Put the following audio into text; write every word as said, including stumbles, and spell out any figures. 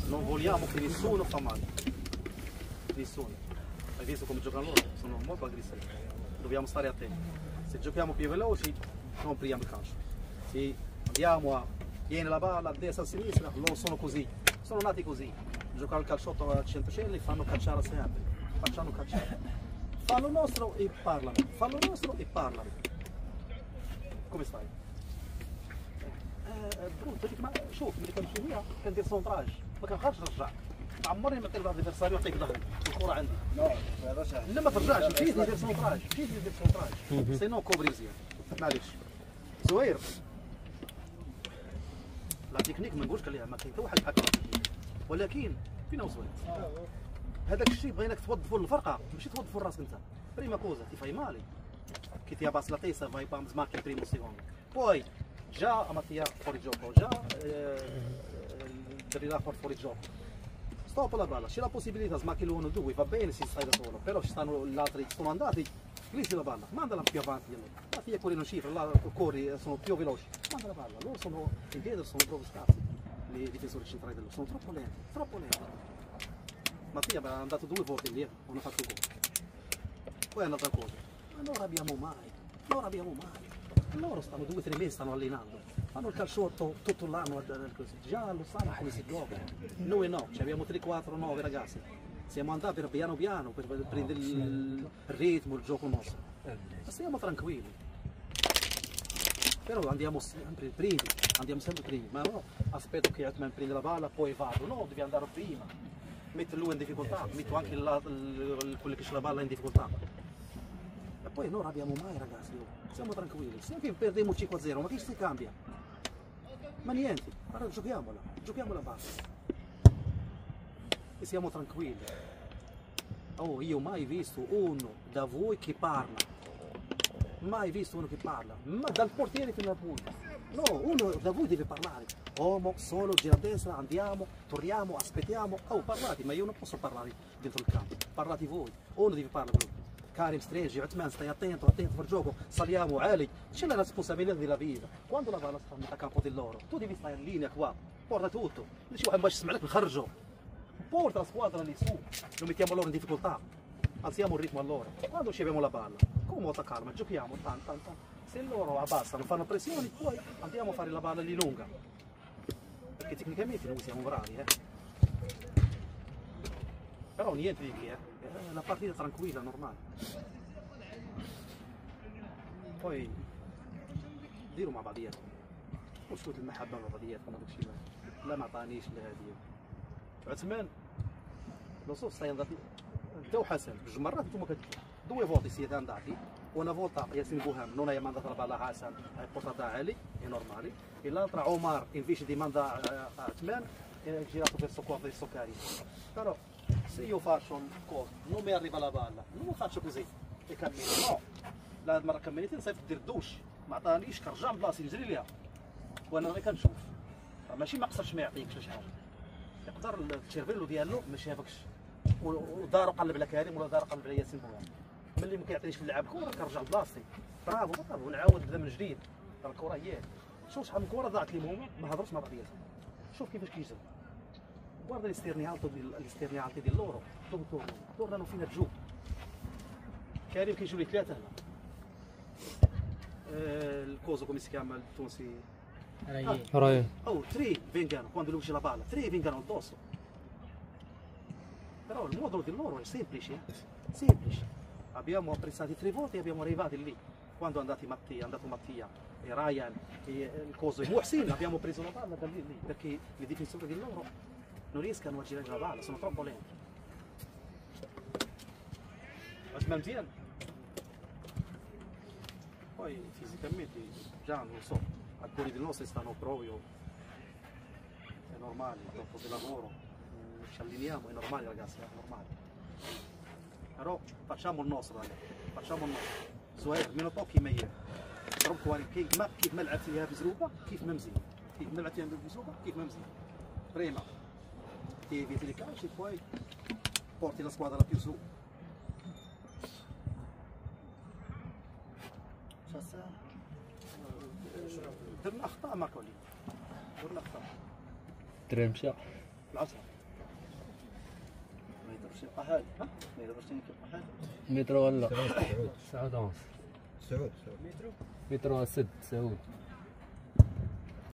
non vogliamo che nessuno fa male. Nessuno. Hai visto come giocano loro? Sono molto aggressivi. Dobbiamo stare attenti. Se giochiamo più veloci, non prendiamo il calcio. Se andiamo a viene la palla a destra e a sinistra, loro sono così. Sono nati così. Giocare al calciotto a Centocelli, fanno cacciare sempre. Facciano cacciare. Fanno il nostro e parlano. Fanno il nostro e parlano. Come stai? برونو هذيك ما شوف ملي كنمشي هنا كندير سونطراج ما كنبقاش نرجع عمرني ما كنلعب الادفيرساري ونعطيك ظهري الكره عندي لا ما هذاش لا ما ترجعش مشيت ندير سونطراج مشيت ندير سونطراج سينو كوبري مزيان معليش زوير لا تكنيك ما نقولش عليها ما كاين حتى واحد حكى ولكن فين هو زوير هذاك الشيء بغيناك توظفوا الفرقه ماشي توظفوا راسك انت بريما كوزا تي فاي مالي كي تي باس لا تيسا فاي بام سماركي بريمو سيكوندو poi già Mattia fuori gioco, già il rilascio fuori gioco. Stop la palla, c'è la possibilità, smacchi l'uno due, va bene se stai da solo, però ci stanno gli altri, sono andati, glissi la palla, mandala più avanti. Mattia corri non cifra, là corri, sono più veloci, manda la palla, loro sono in piedi, sono proprio scarsi, i difensori centrali dello, sono troppo lenti, troppo lenti. Mattia è andato due volte lì, non ha fatto gol. Poi è un'altra cosa, ma non abbiamo mai, non abbiamo mai. Loro stanno due o tre mesi, stanno allenando, fanno il calciotto tutto l'anno, già lo sanno come si gioca. Noi no, cioè abbiamo tre, quattro, nove ragazzi, siamo andati per piano piano per prendere il ritmo, il gioco nostro. Ma stiamo tranquilli. Però andiamo sempre primi, andiamo sempre primi, ma no, aspetto che Atman prenda la palla, poi vado, no, devi andare prima, metto lui in difficoltà, metto anche la, quello che c'è la palla in difficoltà. E poi non abbiamo mai ragazzi, siamo tranquilli, se anche perdiamo cinque a zero, ma che si cambia? Ma niente, allora giochiamola, giochiamo la base. E siamo tranquilli. Oh, io ho mai visto uno da voi che parla, mai visto uno che parla, ma dal portiere fino al punto. No, uno da voi deve parlare. Uomo, solo, gira a destra, andiamo, torniamo, aspettiamo. Oh, parlate, ma io non posso parlare dentro il campo, parlate voi, uno deve parlare. Karim stringi, Atman stai attento, attento per gioco, saliamo, Ali, c'è la responsabilità della vita. Quando la palla sta a campo di loro, tu devi stare in linea qua, porta tutto. Dici واحد باش يسمع لك نخرجوا. Porta la squadra lì su, lo mettiamo loro in difficoltà, alziamo il ritmo a loro. Quando ci abbiamo la palla, con molta calma, giochiamo, tan, tan, tan. Se loro abbassano, fanno pressioni, poi andiamo a fare la palla lì lunga. Perché tecnicamente noi siamo bravi, eh. Però niente di che, eh. La partita tranquilla, normale. Poi ديروا مع بعضياتكم وشوط المحبة مع بعضياتكم هذاك الشيء لا ما عطانيش لهذه عثمان لو صوت سtai انت وحسن جوج مرات انتم كتجوا due volte siete andati una volta Yasin Bouham non hai mandato la palla a Hassan hai portata a Ali è normale e l'altra Omar invece di mandare a Atman è girato verso qua verso Karim però se io faccio un coso non mi arriva la palla non lo faccio così e cammino no la مرة كملت نصيفط دير الدوش ما عطانيش كنرجع من بلاصتي نجري ليها وانا غير كنشوف ماشي ما قصرش ما يعطيكش شي حاجه يقدر التيرفيلو ديالو ما شافكش ودار قلب على كريم ولا دار قلب على ياسين بوغام ملي ما كيعطينيش في اللعب كره كنرجع لبلاصتي برافو برافو ونعاود نبدا من جديد راه الكره هي شوف شحال من كره ضاعت لي هما ما هضرش مع بعضياتهم شوف كيفاش كيجري guarda l'esterni alto l'esterni alti di loro dove tornano tornano fino a giù كريم كيجيو لي ثلاثه هنا الكوزو come si chiama il tunsi Raye. Oh, tre vengano quando lui c'è la palla, tre vengano addosso. Però il modulo di loro è semplice, eh? Semplice. Abbiamo apprezzato tre volte e abbiamo arrivati lì. Quando è andato Mattia, è andato Mattia e Ryan e il coso e Muhsin abbiamo preso la palla da lì, lì perché i difensori di loro non riescono a girare la palla, sono troppo lenti. Asman Zian. Poi fisicamente già non so, alcuni di nostri stanno proprio, è normale, dopo del lavoro, ci alliniamo, è normale ragazzi, è normale. Però facciamo il nostro ragazzi, facciamo il nostro. زهير من طوكي ميت ضربت واري كيف ما كيف ما لعبت فيها بزروبه كيف ما مزيان كيف ما لعبت فيها بزروبه كيف ما مزيان بريما تي في لي calci e poi porti la squadra più su. درنا اخطاء ماركولي درنا اخطاء درهم مشى العصر يبقى حالي ها الا درتيني كيبقى حالي مترو ولا؟ سعود ونص. سعود سعود مترو سد سعود.